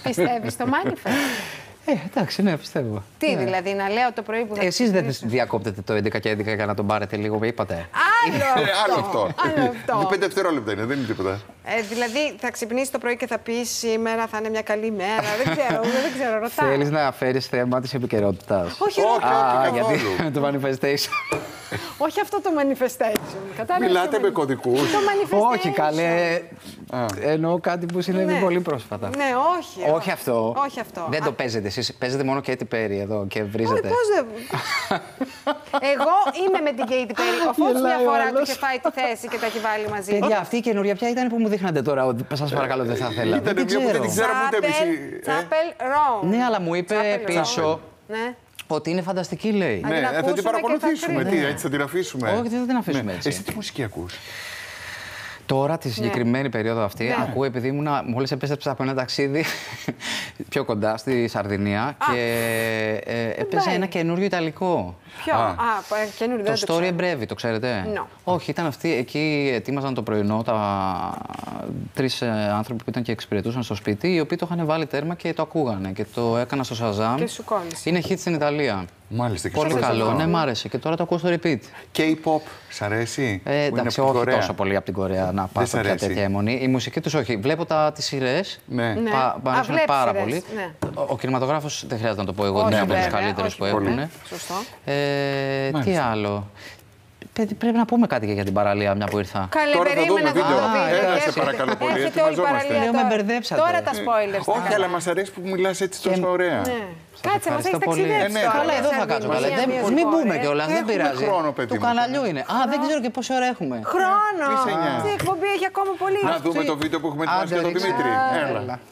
Πιστεύεις στο manifest? Εντάξει, ναι, πιστεύω. Τι δηλαδή, να λέω το πρωί που θα... Εσείς δεν διακόπτετε το 11 και 11 για να τον πάρετε λίγο, είπατε. Άλλο αυτό. Είναι 5 δευτερόλεπτα είναι, δεν είναι τίποτα. Δηλαδή, θα ξυπνήσει το πρωί και θα πει σήμερα θα είναι μια καλή μέρα. Δεν ξέρω, ρωτάω. Θέλεις να φέρεις θέμα της επικαιρότητας? Όχι, γιατί με το manifestation. όχι αυτό το manifestation. Μιλάτε με κωδικούς? Το manifestation. Όχι, καλέ. Εννοώ κάτι που συνέβη πολύ πρόσφατα. Ναι, όχι. Όχι αυτό. Όχι αυτό. Δεν το παίζετε εσείς. Παίζετε μόνο Katy Perry εδώ και βρίζετε. Πώς δεν... Εγώ είμαι με την Katy Perry. Ο Φως μια φορά του είχε φάει τη θέση και τα έχει βάλει μαζί. Παιδιά, αυτή η καινούρια ποια ήταν που μου δείχνατε τώρα ότι σας παρακαλώ δεν θα ήθελα? Ήταν μια που δεν την ξέραμε ούτε εμείς. Chapel Roan. Ναι, αλλά μου είπε πίσω ότι είναι φανταστική, λέει. Ναι, θα την παρακολουθήσουμε. Τι, έτσι θα την αφήσουμε? Όχι, δεν θα την αφήσουμε έτσι. Εσύ τι μουσική ακούς? Τώρα, τη συγκεκριμένη περίοδο αυτή, ακούω επειδή μόλις επέστρεψα από ένα ταξίδι πιο κοντά στη Σαρδινία και έπαιζε ένα καινούριο ιταλικό. Ποιο? Καινούριο, δεν το Story e Brevi, το ξέρετε? No. Όχι, ήταν αυτοί. Εκεί ετοίμαζαν το πρωινό τρεις άνθρωποι που ήταν και εξυπηρετούσαν στο σπίτι, οι οποίοι το είχαν βάλει τέρμα και το ακούγανε και το έκανα στο Shazam. Και σου κόλλησε. Είναι hit στην Ιταλία. Μάλιστα, και πολύ καλό, ναι, μ' άρεσε και τώρα το ακούω στο repeat. K-pop, σ' αρέσει? Εντάξει, όχι τόσο πολύ από την Κορέα να πάω πια τέτοια αιμονή. Η μουσική τους όχι. Βλέπω τις σειρές. Ναι. Μ' αρέσουν πάρα πολύ. Ο κινηματογράφος δεν χρειάζεται να το πω εγώ, είναι από τους καλύτερους που έχουν. Σωστό. Τι άλλο? Πρέπει να πούμε κάτι και για την παραλία, μια που ήρθα. Καλέ, περίμενα αυτό το βίντεο. Σε παρακαλώ πολύ, Έρχεται όλη η παραλία λέω, με τώρα. μπερδέψατε. Τώρα τα spoilers. Όχι, αλλά μας αρέσει που μιλάς έτσι τόσο ωραία. Κάτσε, μας έχεις πολύ. ταξιδέψει. Καλά, εδώ θα κάτσω. Μην μπούμε κιόλας, δεν πειράζει. Χρόνο, παιδί του μου. καναλιού είναι. Δεν ξέρω και πόση ώρα έχουμε. Χρόνο! Τι σε νοιάζει? Αυτή η εκπομπή έχει ακόμα πολύ. Να δούμε το βίντεο που έχουμε ετοιμάσει για τον Δημήτρη. Έλα.